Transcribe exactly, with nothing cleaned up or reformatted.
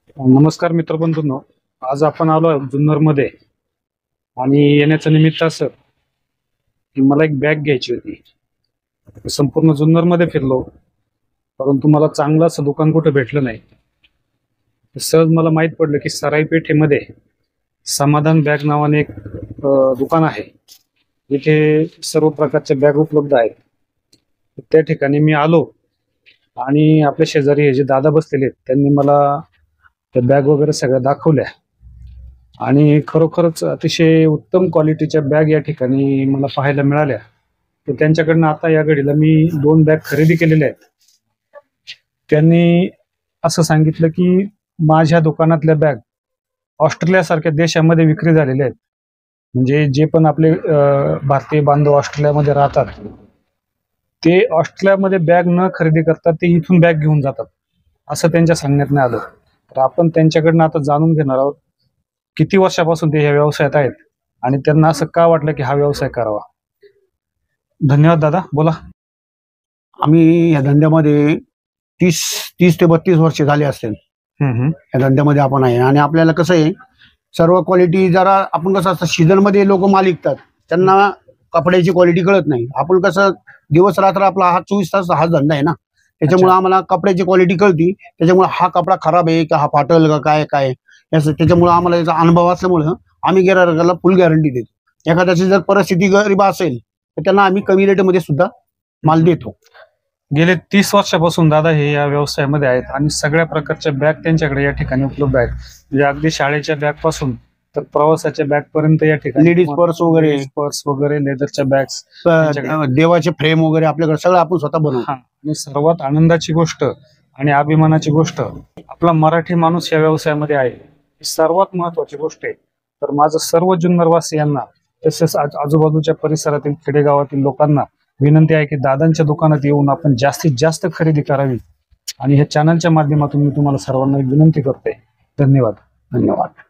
नमस्कार मित्रबंधूंनो, आज आपण आलो जुन्नर मध्ये आणि येण्याचं निमित्त असं की मला एक बॅग घ्यायची होती। संपूर्ण जुन्नर मध्ये फिरलो, परंतु मला चांगलं असं दुकान कुठे भेटलं नाही। सहज मला माहित पडलं की सराई पेठेमध्ये समाधान बॅग नावाने एक अ, दुकान आहे, जिथे सर्व प्रकारच्या बॅग उपलब्ध आहेत। त्या ठिकाणी मी आलो आणि आपल्या शेजारी हे जे दादा बसलेले आहेत त्यांनी मला त्या बॅग वगैरे सगळ्या दाखवल्या आणि खरोखरच अतिशय उत्तम क्वालिटीच्या बॅग या ठिकाणी मला पाहायला मिळाल्या। तर त्यांच्याकडनं आता या घडीला मी दोन बॅग खरेदी केलेल्या आहेत। त्यांनी असं सांगितलं की माझ्या दुकानातल्या बॅग ऑस्ट्रेलिया सारख्या देशामध्ये विक्री झालेल्या आहेत। म्हणजे जे पण आपले अ, भारतीय बांधव ऑस्ट्रेलियामध्ये राहतात ते ऑस्ट्रेलियामध्ये बॅग न खरेदी करता ते इथून बॅग घेऊन जातात, असं त्यांच्या सांगण्यात नाही आलं। तर आपण त्यांच्याकडनं आता जाणून घेणार आहोत किती वर्षापासून ते या व्यवसायात आहेत आणि त्यांना असं का वाटलं की हा व्यवसाय करावा। धन्यवाद दादा, बोला। आम्ही या धंद्यामध्ये तीस तीस ते बत्तीस वर्ष झाले असतील। हम्म या धंद्यामध्ये आपण आहे आणि आपल्याला कसं आहे, सर्व क्वालिटी जरा आपण कसं असतं सीझन मध्ये लोक माल विकतात, त्यांना कपड्याची क्वालिटी कळत नाही। आपण कसं दिवस रात्र आपला हा चोवीस तास हा धंदा आहे ना, त्याच्यामुळे आम्हाला कपड्याची क्वालिटी कळती। त्याच्यामुळे हा कपडा खराब आहे का, हा फाटल का, काय काय याचं त्याच्यामुळे आम्हाला याचा अनुभव असल्यामुळे आम्ही गिरायकाला फुल गॅरंटी देतो। एखाद्याची जर परिस्थिती गरीब असेल तर त्यांना आम्ही कमी रेटमध्ये सुद्धा माल देतो। गेले तीस वर्षापासून दादा हे या व्यवसायामध्ये आहेत आणि सगळ्या प्रकारच्या बॅग त्यांच्याकडे या ठिकाणी उपलब्ध आहेत। म्हणजे अगदी शाळेच्या बॅग पासून तर प्रवासाच्या बॅग पर्यंत या ठिकाणी लेडीज पर्स वगैरे, पर्स वगैरे, लेदरच्या बॅग्स, देवाचे फ्रेम वगैरे आपल्याकडे सगळं आपण स्वतः बनवतो। आणि सर्वात आनंदाची गोष्ट आणि अभिमानाची गोष्ट, आपला मराठी माणूस या व्यवसायामध्ये आहे, ही सर्वात महत्वाची गोष्ट आहे। तर माझं सर्व जुन्नरवासियांना तसेच आजूबाजूच्या परिसरातील खेडेगावातील लोकांना विनंती आहे की दादांच्या दुकानात येऊन आपण जास्तीत जास्त खरेदी करावी आणि ह्या चॅनलच्या माध्यमातून मी तुम्हाला सर्वांना विनंती करते। धन्यवाद। धन्यवाद।